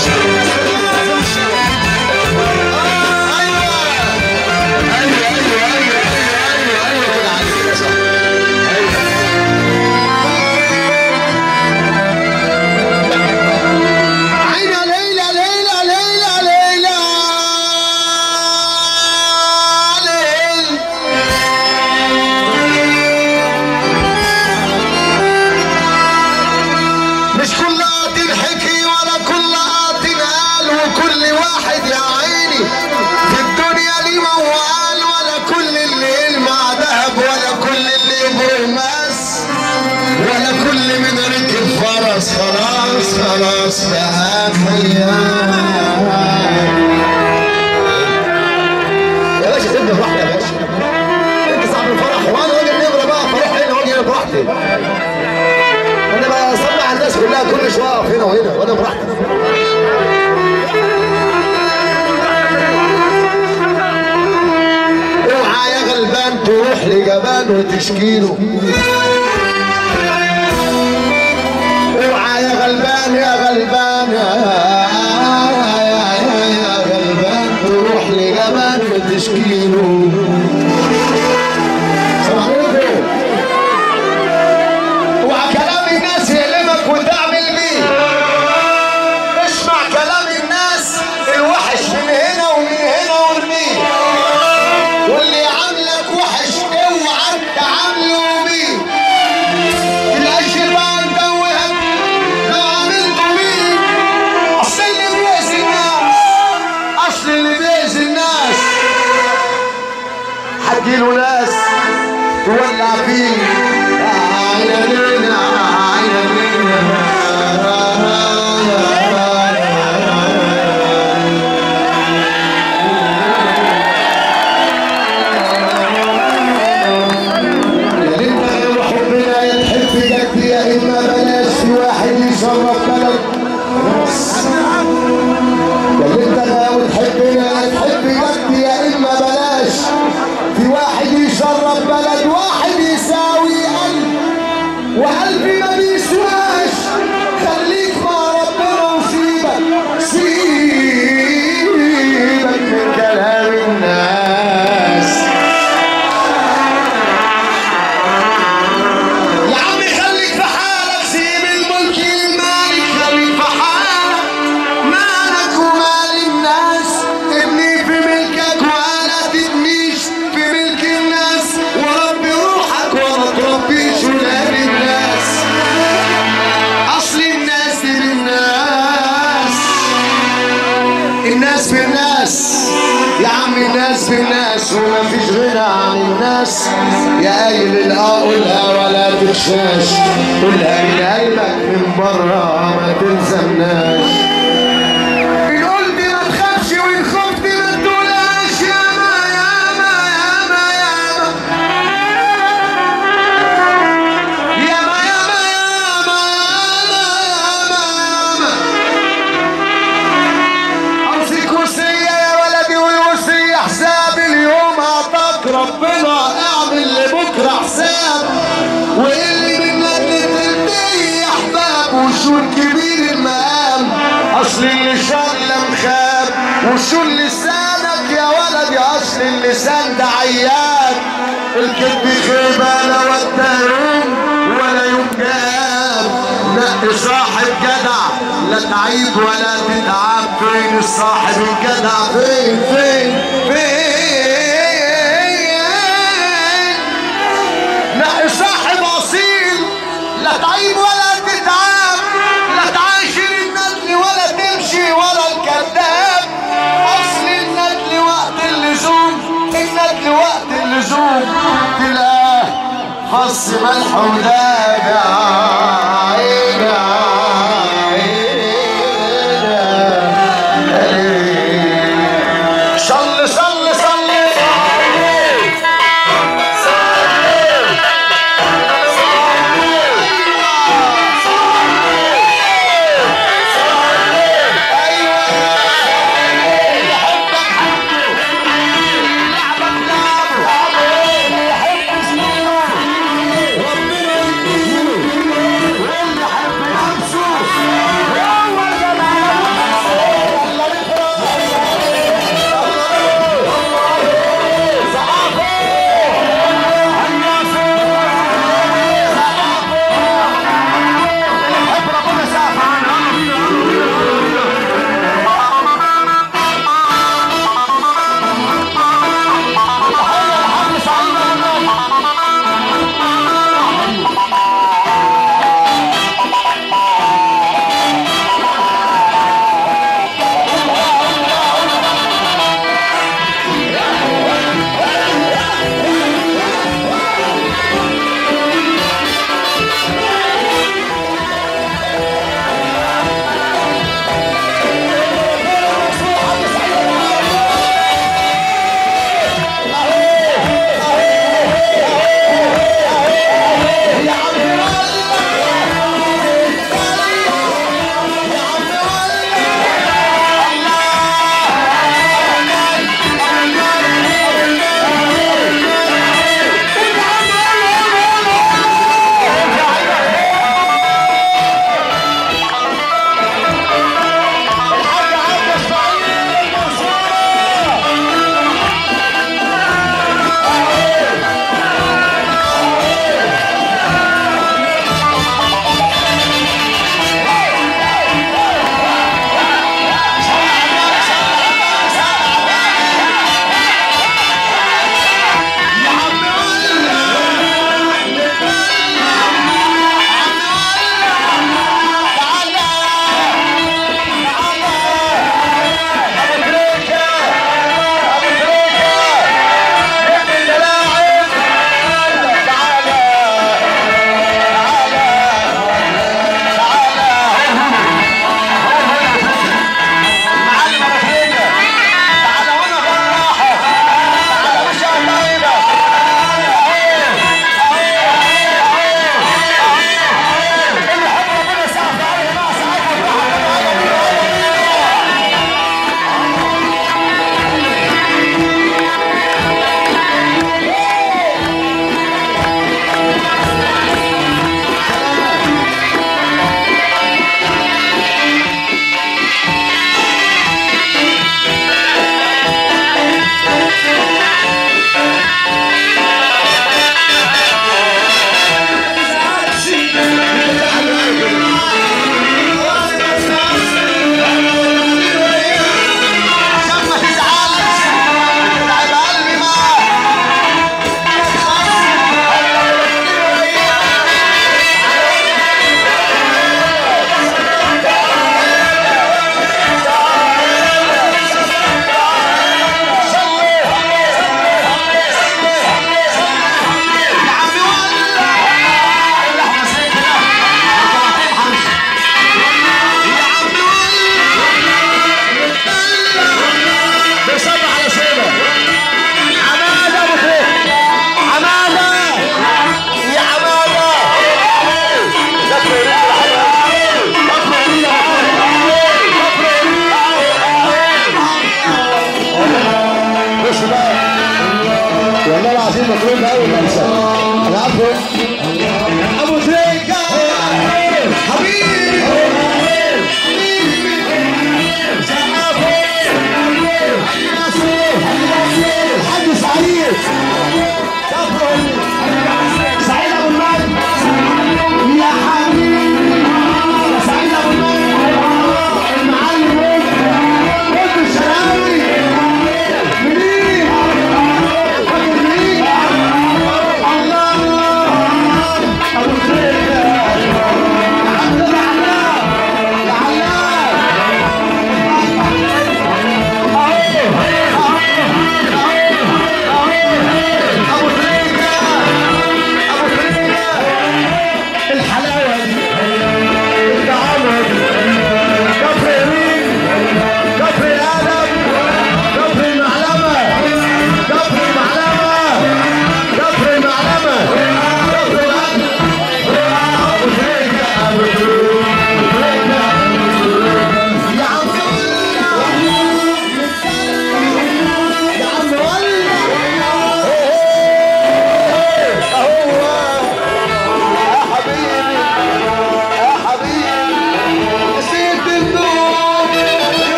خلاص بقى خيال يا باشا. سيبني براحتي يا باشا، انت صاحب الفرح وانا راجل نمره بقى، فروح هنا واجي هنا براحتي. انا بسمع على الناس كلها كل شويه اقف هنا وهنا وانا براحتي. اوعى يا غلبان تروح لجبان وتشكيله، اوعى يا غلبان يا غلبان يا غلبان تروح لجبان وتشكيله. اوعى كلام الناس يقلبك وتعمل بيه، اسمع كلام الناس الوحش من هنا ومن هنا وارميه، واللي عاملك وحش اوعى تعامله بيه. القش بقى ندوهك لو عملته بيه، اصل اللي بيأذي الناس، اصل اللي بيأذي الناس هتجيله ناس تولع فيه. وقلبي ما بيسواش، خليك مع ربنا وسيبك من كلام الناس. يا عمي خليك في حالك، سيب الملك للمالك، خليك في حالك، مالك ومال الناس. ابني في ملكك ولا تبنيش في ملك الناس، وربي روحك ولا تربيش ولاد الناس. اصل الناس دي بالناس، الناس بالناس يا عم، الناس بالناس وما فيش غنى عن الناس. يا قايل الاه قولها ولا تخشاش، قولها من قلبك من بره ما تلزمناش. ان قلت ما تخافش وان خفت ما تقولهاش. ياما ياما ياما ياما ياما ياما ياما امسك وصيه يا ولدي، والوصيه حساب اليوم اعطاك ربنا، اعمل لبكره حساب. واللي منك تلتقي احباب وشون كبير المقام، اصل اللسان لمخاب وشون لسانك يا ولدي، اصل اللسان ده عيان. الكذب خيبه لا والتهريم ولا يوم جاب. نقي صاحب جدع لا تعيب ولا تتعب. فين الصاحب الجدع؟ فين نقي صاحب اصيل لا تعيب ولا تتعب، لا تعاشر الندل ولا تمشي ورا الكذاب. اصل الندل وقت اللزوم، الندل وقت اللزوم تلقاه فص ملح ودابع.